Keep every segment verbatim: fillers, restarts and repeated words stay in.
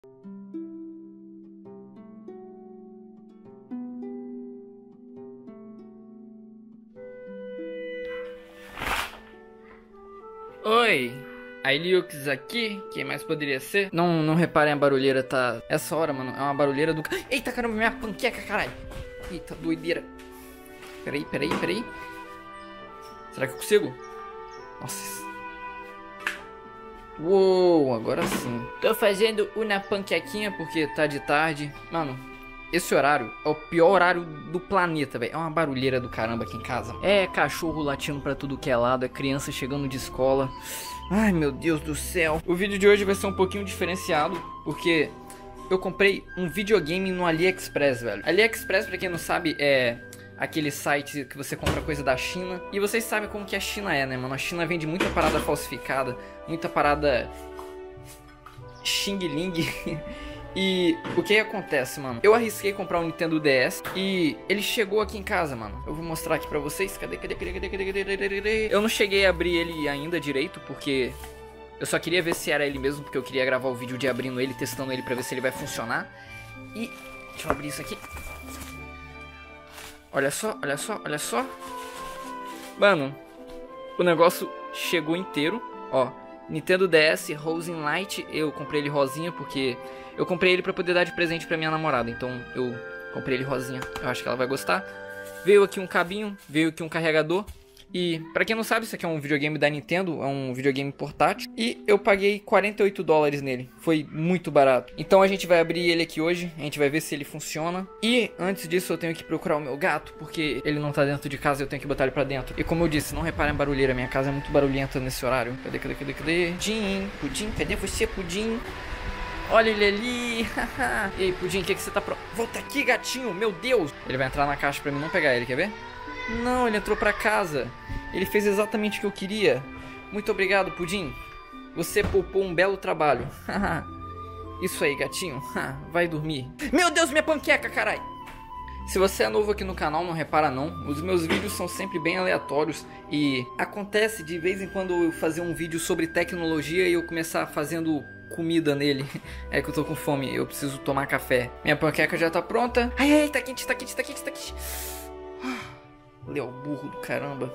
Oi, a Iliux aqui, quem mais poderia ser? Não, não reparem, a barulheira tá... Essa hora, mano, é uma barulheira do... Eita, caramba, minha panqueca, caralho. Eita, doideira. Peraí, peraí, peraí. Será que eu consigo? Nossa. Uou, agora sim. Tô fazendo uma panquequinha porque tá de tarde. Mano, esse horário é o pior horário do planeta, velho. É uma barulheira do caramba aqui em casa. É cachorro latindo pra tudo que é lado, é criança chegando de escola. Ai, meu Deus do céu. O vídeo de hoje vai ser um pouquinho diferenciado, porque eu comprei um videogame no AliExpress, velho. AliExpress, pra quem não sabe, é aquele site que você compra coisa da China. E vocês sabem como que a China é, né, mano? A China vende muita parada falsificada, muita parada Xing Ling. E o que acontece, mano? Eu arrisquei comprar um Nintendo D S e ele chegou aqui em casa, mano. Eu vou mostrar aqui pra vocês. Cadê, cadê, cadê, cadê, cadê, cadê, cadê? Eu não cheguei a abrir ele ainda direito, porque eu só queria ver se era ele mesmo, porque eu queria gravar o vídeo de abrindo ele, testando ele pra ver se ele vai funcionar. E deixa eu abrir isso aqui. Olha só, olha só, olha só. Mano, o negócio chegou inteiro, ó. Nintendo D S Rose in Light. Eu comprei ele rosinha porque eu comprei ele pra poder dar de presente pra minha namorada. Então eu comprei ele rosinha, eu acho que ela vai gostar. Veio aqui um cabinho, veio aqui um carregador. E pra quem não sabe, isso aqui é um videogame da Nintendo, é um videogame portátil. E eu paguei quarenta e oito dólares nele, foi muito barato. Então a gente vai abrir ele aqui hoje, a gente vai ver se ele funciona. E antes disso eu tenho que procurar o meu gato, porque ele não tá dentro de casa e eu tenho que botar ele pra dentro. E como eu disse, não reparem a barulheira, minha casa é muito barulhenta nesse horário. Cadê, cadê, cadê, cadê? Pudim, Pudim, cadê você, Pudim? Olha ele ali. E aí, Pudim, o que, que você tá pro... Volta aqui, gatinho, meu Deus. Ele vai entrar na caixa pra mim não pegar ele, quer ver? Não, ele entrou pra casa. Ele fez exatamente o que eu queria. Muito obrigado, Pudim. Você poupou um belo trabalho. Isso aí, gatinho. Vai dormir. Meu Deus, minha panqueca, carai. Se você é novo aqui no canal, não repara não. Os meus vídeos são sempre bem aleatórios. E acontece de vez em quando eu fazer um vídeo sobre tecnologia e eu começar fazendo comida nele. É que eu tô com fome, eu preciso tomar café. Minha panqueca já tá pronta. Ai, ai, tá quente, tá quente, tá quente, tá quente. Leo burro do caramba.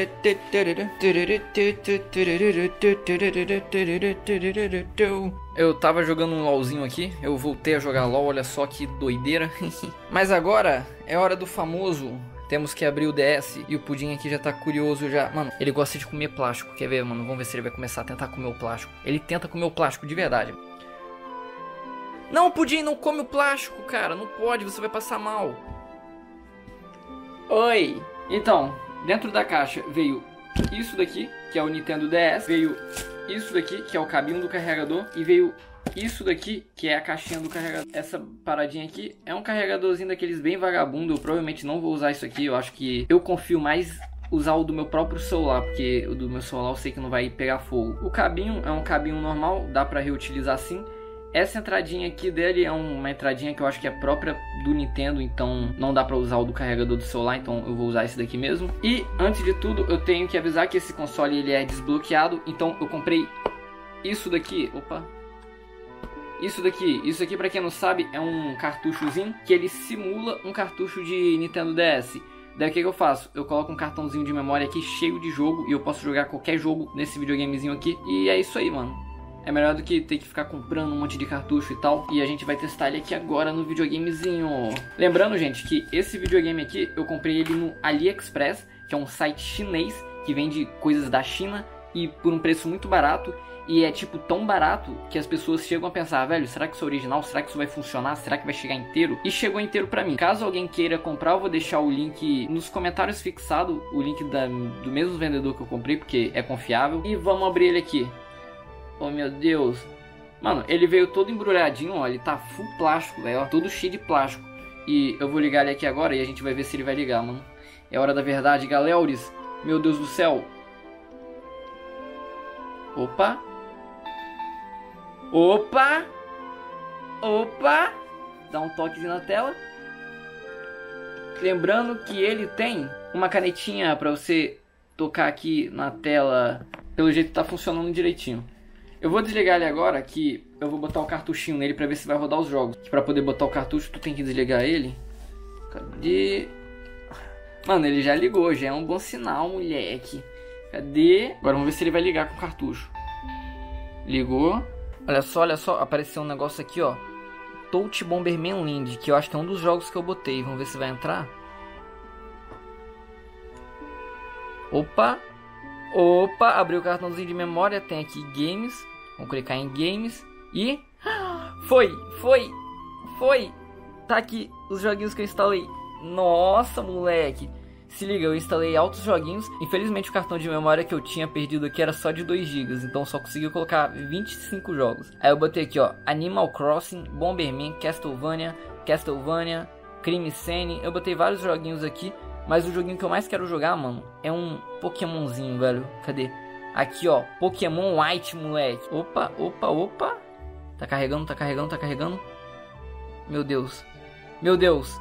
Eu tava jogando um LOLzinho aqui. Eu voltei a jogar LOL, olha só que doideira. Mas agora é hora do famoso. Temos que abrir o D S. E o Pudim aqui já tá curioso já. Mano, ele gosta de comer plástico. Quer ver, mano? Vamos ver se ele vai começar a tentar comer o plástico. Ele tenta comer o plástico de verdade. Não, Pudim, não come o plástico, cara. Não pode, você vai passar mal. Oi! Então, dentro da caixa veio isso daqui, que é o Nintendo D S. Veio isso daqui, que é o cabinho do carregador. E veio isso daqui, que é a caixinha do carregador. Essa paradinha aqui é um carregadorzinho daqueles bem vagabundo. Eu provavelmente não vou usar isso aqui. Eu acho que eu confio mais usar o do meu próprio celular, porque o do meu celular eu sei que não vai pegar fogo. O cabinho é um cabinho normal, dá pra reutilizar assim. Essa entradinha aqui dele é uma entradinha que eu acho que é própria do Nintendo, então não dá pra usar o do carregador do celular, então eu vou usar esse daqui mesmo. E antes de tudo eu tenho que avisar que esse console ele é desbloqueado, então eu comprei isso daqui, opa, isso daqui, isso aqui pra quem não sabe é um cartuchozinho que ele simula um cartucho de Nintendo D S. Daí o que, que eu faço? Eu coloco um cartãozinho de memória aqui cheio de jogo e eu posso jogar qualquer jogo nesse videogamezinho aqui. E é isso aí, mano. É melhor do que ter que ficar comprando um monte de cartucho e tal. E a gente vai testar ele aqui agora no videogamezinho. Lembrando, gente, que esse videogame aqui eu comprei ele no AliExpress, que é um site chinês que vende coisas da China e por um preço muito barato. E é tipo tão barato que as pessoas chegam a pensar, velho, será que isso é original? Será que isso vai funcionar? Será que vai chegar inteiro? E chegou inteiro pra mim. Caso alguém queira comprar, eu vou deixar o link nos comentários fixado, o link da, do mesmo vendedor que eu comprei, porque é confiável. E vamos abrir ele aqui. Oh meu Deus. Mano, ele veio todo embrulhadinho, ó. Ele tá full plástico, velho, ó. Todo cheio de plástico. E eu vou ligar ele aqui agora e a gente vai ver se ele vai ligar, mano. É hora da verdade, galera. Meu Deus do céu. Opa. Opa. Opa. Dá um toquezinho na tela. Lembrando que ele tem uma canetinha pra você tocar aqui na tela. Pelo jeito tá funcionando direitinho. Eu vou desligar ele agora que eu vou botar o cartuchinho nele pra ver se vai rodar os jogos. Que pra poder botar o cartucho, tu tem que desligar ele. Cadê? Mano, ele já ligou, já é um bom sinal, moleque. Cadê? Agora vamos ver se ele vai ligar com o cartucho. Ligou. Olha só, olha só, apareceu um negócio aqui, ó. Touch Bomberman Land, que eu acho que é um dos jogos que eu botei. Vamos ver se vai entrar. Opa. Opa, abriu o cartãozinho de memória. Tem aqui Games. Vamos clicar em Games. E... Foi, foi, foi. Tá aqui os joguinhos que eu instalei. Nossa, moleque. Se liga, eu instalei altos joguinhos. Infelizmente o cartão de memória que eu tinha perdido aqui era só de dois gigas. Então só consegui colocar vinte e cinco jogos. Aí eu botei aqui, ó, Animal Crossing, Bomberman, Castlevania, Castlevania, Crime Scene. Eu botei vários joguinhos aqui. Mas o joguinho que eu mais quero jogar, mano, é um Pokémonzinho, velho. Cadê? Aqui, ó, Pokémon White, moleque. Opa, opa, opa. Tá carregando, tá carregando, tá carregando. Meu Deus. Meu Deus.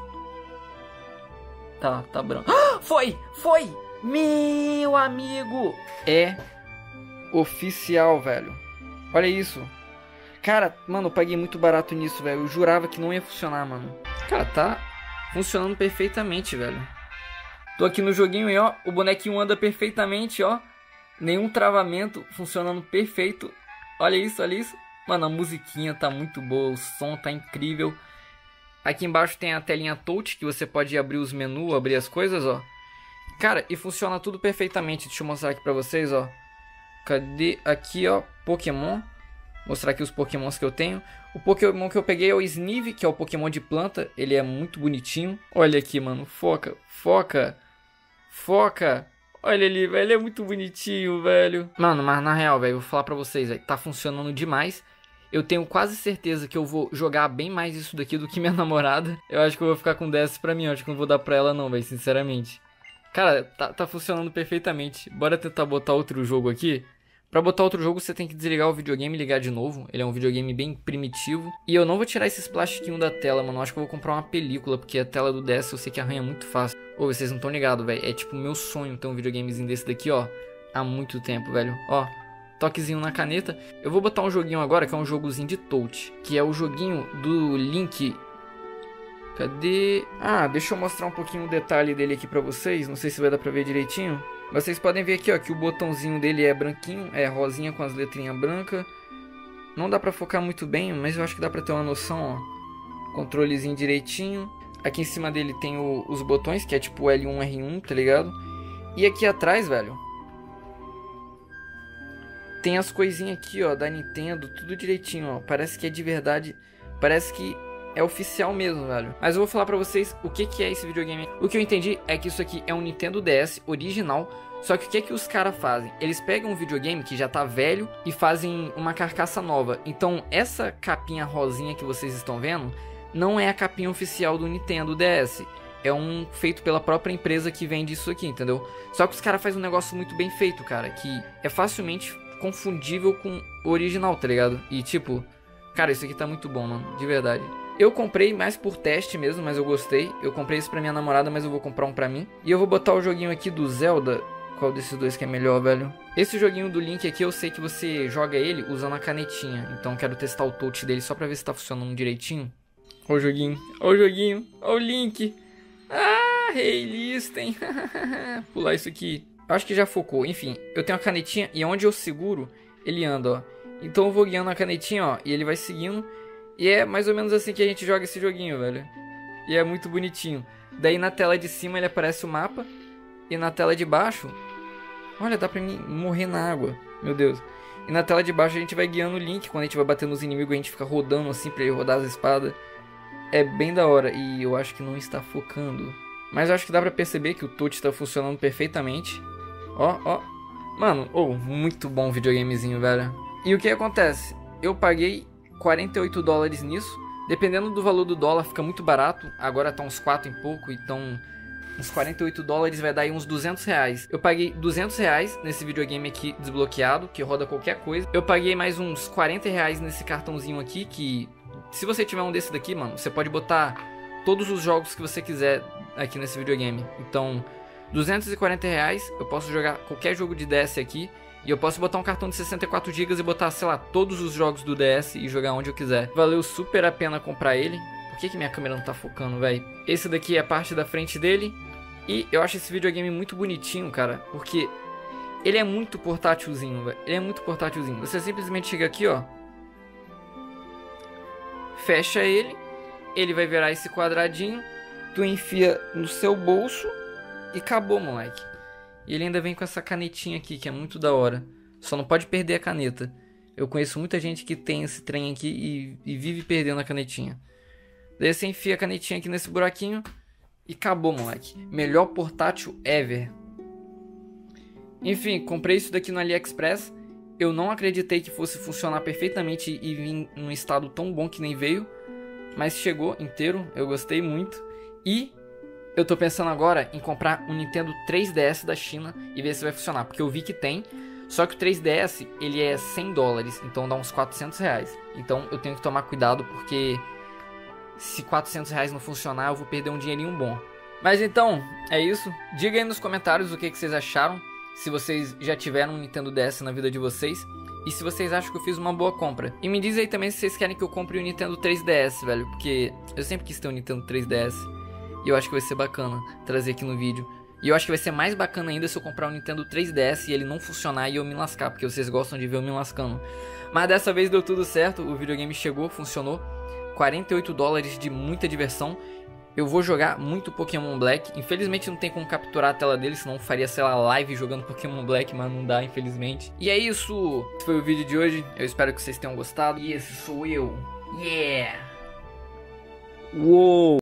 Tá, tá branco. Ah, foi! Foi! Meu amigo! É oficial, velho. Olha isso. Cara, mano, eu paguei muito barato nisso, velho. Eu jurava que não ia funcionar, mano. Cara, tá funcionando perfeitamente, velho. Tô aqui no joguinho e ó, o bonequinho anda perfeitamente, ó. Nenhum travamento, funcionando perfeito. Olha isso, olha isso. Mano, a musiquinha tá muito boa, o som tá incrível. Aqui embaixo tem a telinha touch, que você pode abrir os menus, abrir as coisas, ó. Cara, e funciona tudo perfeitamente. Deixa eu mostrar aqui pra vocês, ó. Cadê? Aqui, ó, Pokémon. Mostrar aqui os Pokémons que eu tenho. O Pokémon que eu peguei é o Snive, que é o Pokémon de planta. Ele é muito bonitinho. Olha aqui, mano. Foca, foca, foca. Olha ele, velho. Ele é muito bonitinho, velho. Mano, mas na real, velho, eu vou falar pra vocês, velho. Tá funcionando demais. Eu tenho quase certeza que eu vou jogar bem mais isso daqui do que minha namorada. Eu acho que eu vou ficar com dez pra mim. Eu acho que não vou dar pra ela não, velho, sinceramente. Cara, tá, tá funcionando perfeitamente. Bora tentar botar outro jogo aqui. Pra botar outro jogo você tem que desligar o videogame e ligar de novo. Ele é um videogame bem primitivo. E eu não vou tirar esses plastiquinhos da tela, mano. Eu acho que eu vou comprar uma película, porque a tela do D S eu sei que arranha muito fácil. Ô, vocês não estão ligados, velho. É tipo meu sonho ter um videogamezinho desse daqui, ó. Há muito tempo, velho. Ó. Toquezinho na caneta. Eu vou botar um joguinho agora que é um jogozinho de touch, que é o joguinho do Link. Cadê? Ah, deixa eu mostrar um pouquinho o detalhe dele aqui pra vocês. Não sei se vai dar pra ver direitinho. Vocês podem ver aqui, ó, que o botãozinho dele é branquinho, é rosinha com as letrinhas brancas. Não dá pra focar muito bem, mas eu acho que dá pra ter uma noção, ó. Controlezinho direitinho. Aqui em cima dele tem o, os botões, que é tipo L um, R um, tá ligado? E aqui atrás, velho, tem as coisinhas aqui, ó, da Nintendo, tudo direitinho, ó. Parece que é de verdade, parece que é oficial mesmo, velho. Mas eu vou falar pra vocês o que que é esse videogame. O que eu entendi é que isso aqui é um Nintendo D S original. Só que o que que os caras fazem? Eles pegam um videogame que já tá velho e fazem uma carcaça nova. Então essa capinha rosinha que vocês estão vendo não é a capinha oficial do Nintendo D S. É um feito pela própria empresa que vende isso aqui, entendeu? Só que os caras fazem um negócio muito bem feito, cara, que é facilmente confundível com o original, tá ligado? E tipo, cara, isso aqui tá muito bom, mano, de verdade. Eu comprei mais por teste mesmo, mas eu gostei. Eu comprei isso pra minha namorada, mas eu vou comprar um pra mim. E eu vou botar o joguinho aqui do Zelda. Qual desses dois que é melhor, velho? Esse joguinho do Link aqui, eu sei que você joga ele usando a canetinha. Então eu quero testar o touch dele só pra ver se tá funcionando direitinho. Ó o joguinho, ó o joguinho, ó o Link. Ah, Hey Listen. Pular isso aqui. Acho que já focou. Enfim, eu tenho a canetinha e onde eu seguro, ele anda, ó. Então eu vou guiando a canetinha, ó, e ele vai seguindo. E é mais ou menos assim que a gente joga esse joguinho, velho. E é muito bonitinho. Daí na tela de cima ele aparece o mapa. E na tela de baixo... Olha, dá pra mim morrer na água. Meu Deus. E na tela de baixo a gente vai guiando o Link. Quando a gente vai bater nos inimigos, a gente fica rodando assim pra ele rodar as espadas. É bem da hora. E eu acho que não está focando. Mas eu acho que dá pra perceber que o touch tá funcionando perfeitamente. Ó, ó. Mano, oh, muito bom videogamezinho, velho. E o que acontece? Eu paguei quarenta e oito dólares nisso. Dependendo do valor do dólar, fica muito barato. Agora tá uns quatro e pouco, então... uns quarenta e oito dólares vai dar aí uns duzentos reais. Eu paguei duzentos reais nesse videogame aqui desbloqueado, que roda qualquer coisa. Eu paguei mais uns quarenta reais nesse cartãozinho aqui, que... se você tiver um desse daqui, mano, você pode botar todos os jogos que você quiser aqui nesse videogame. Então, duzentos e quarenta reais, eu posso jogar qualquer jogo de D S aqui. E eu posso botar um cartão de sessenta e quatro gigas e botar, sei lá, todos os jogos do D S e jogar onde eu quiser. Valeu super a pena comprar ele. Por que que minha câmera não tá focando, velho? Esse daqui é a parte da frente dele. E eu acho esse videogame muito bonitinho, cara. Porque ele é muito portátilzinho, velho. Ele é muito portátilzinho. Você simplesmente chega aqui, ó. Fecha ele. Ele vai virar esse quadradinho. Tu enfia no seu bolso. E acabou, moleque. E ele ainda vem com essa canetinha aqui, que é muito da hora. Só não pode perder a caneta. Eu conheço muita gente que tem esse trem aqui e, e vive perdendo a canetinha. Daí você enfia a canetinha aqui nesse buraquinho e acabou, moleque. Melhor portátil ever. Enfim, comprei isso daqui no AliExpress. Eu não acreditei que fosse funcionar perfeitamente e vir num estado tão bom que nem veio. Mas chegou inteiro, eu gostei muito. E eu tô pensando agora em comprar um Nintendo três D S da China e ver se vai funcionar. Porque eu vi que tem, só que o três D S ele é cem dólares, então dá uns quatrocentos reais. Então eu tenho que tomar cuidado porque se quatrocentos reais não funcionar, eu vou perder um dinheirinho bom. Mas então, é isso. Diga aí nos comentários o que, que vocês acharam. Se vocês já tiveram um Nintendo D S na vida de vocês. E se vocês acham que eu fiz uma boa compra. E me diz aí também se vocês querem que eu compre o Nintendo três D S, velho. Porque eu sempre quis ter um Nintendo três D S. E eu acho que vai ser bacana trazer aqui no vídeo. E eu acho que vai ser mais bacana ainda se eu comprar um Nintendo três D S e ele não funcionar e eu me lascar. Porque vocês gostam de ver eu me lascando. Mas dessa vez deu tudo certo. O videogame chegou, funcionou. quarenta e oito dólares de muita diversão. Eu vou jogar muito Pokémon Black. Infelizmente não tem como capturar a tela dele, senão eu faria, sei lá, live jogando Pokémon Black, mas não dá, infelizmente. E é isso. Esse foi o vídeo de hoje. Eu espero que vocês tenham gostado. E esse sou eu. Yeah! Uou!